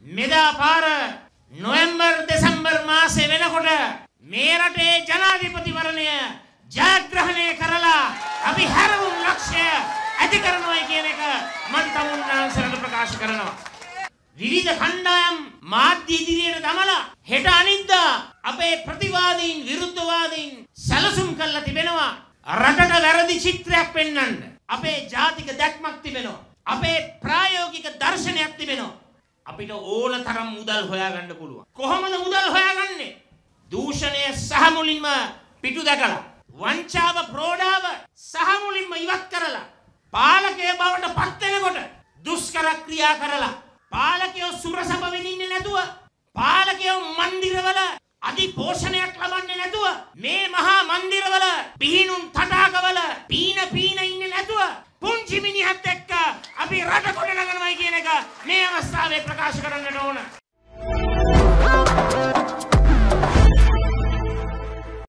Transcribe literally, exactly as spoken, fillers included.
මෙදා පාර නොවැම්බර් දෙසැම්බර් මාසේ වෙනකොට මේ රටේ ජනාධිපතිවරණය ජයග්‍රහණය කරලා අපි හැරවුම් ලක්ෂ්‍ය ඇති කරනවා කියන එක මම තමුන්නාන්සරට ප්‍රකාශ කරනවා. විවිධ කණ්ඩායම් මාධ්‍ය ඉදිරියට දමලා හෙට අනිද්දා අපේ ප්‍රතිවාදීන් විරුද්ධවාදීන් සැලසුම් කළා තිබෙනවා. රටට වැරදි චිත්‍රයක් පෙන්වන්න. අපේ ජාතික දැක්මක් තිබෙනවා. අපේ ප්‍රායෝගික දර්ශනයක් තිබෙනවා. අපිට ඕන තරම් මුදල් හොයාගන්න පුළුවන්. කොහොමද මුදල් හොයාගන්නේ? දූෂණය සහ මුලින්ම පිටු දැකලා, වංචාව ප්‍රෝඩාව සහ මුලින්ම ඉවත් කරලා, පාලකය බවට පත් වෙනකොට දුෂ්කර ක්‍රියා කරලා, පාලකයෝ සුරසබ වෙනින්නේ නැතුව, පාලකයෝ මන්දිරවල අධිපෝෂණයක් ලබන්නේ නැතුව, මේ මහා මන්දිරවල පිහිනුම් තටාකවල පීන පීන ඉන්නේ නැතුව පුංචි මිනිහත් එක්ක අපි රට ගොඩ නගනවායි කියන එක මේ අවස්ථාවේ ප්‍රකාශ කරන්නට ඕන.